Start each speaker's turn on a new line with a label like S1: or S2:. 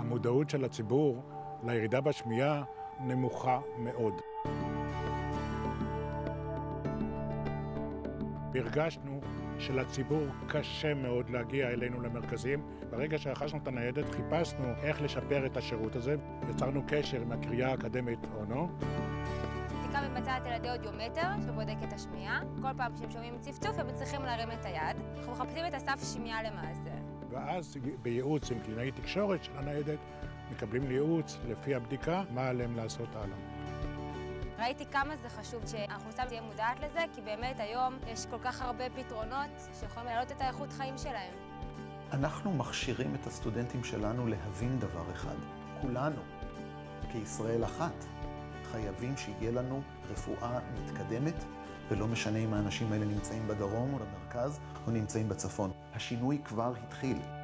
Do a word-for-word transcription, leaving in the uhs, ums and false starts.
S1: המודעות של הציבור לירידה בשמיעה נמוכה מאוד. הרגשנו שלציבור קשה מאוד להגיע אלינו למרכזים. ברגע שרכשנו את הניידת חיפשנו איך לשפר את השירות הזה. יצרנו קשר עם הקריה האקדמית אונו.
S2: הבדיקה מתבצעת על ידי אודיומטר שבודק את השמיעה. כל פעם שהם שומעים צפצוף הם צריכים להרים את היד. אנחנו מחפשים את הסף שמיעה למעשה.
S1: ואז בייעוץ עם קלינאי תקשורת של הניידת מקבלים ייעוץ לפי הבדיקה מה עליהם לעשות הלאה.
S2: ראיתי כמה זה חשוב שהאוכלוסייה תהיה מודעת לזה, כי באמת היום יש כל כך הרבה פתרונות שיכולים להעלות את האיכות חיים שלהם.
S3: אנחנו מכשירים את הסטודנטים שלנו להבין דבר אחד. כולנו, כישראל אחת, חייבים שיהיה לנו רפואה מתקדמת, ולא משנה אם האנשים האלה נמצאים בדרום או במרכז או נמצאים בצפון. השינוי כבר התחיל.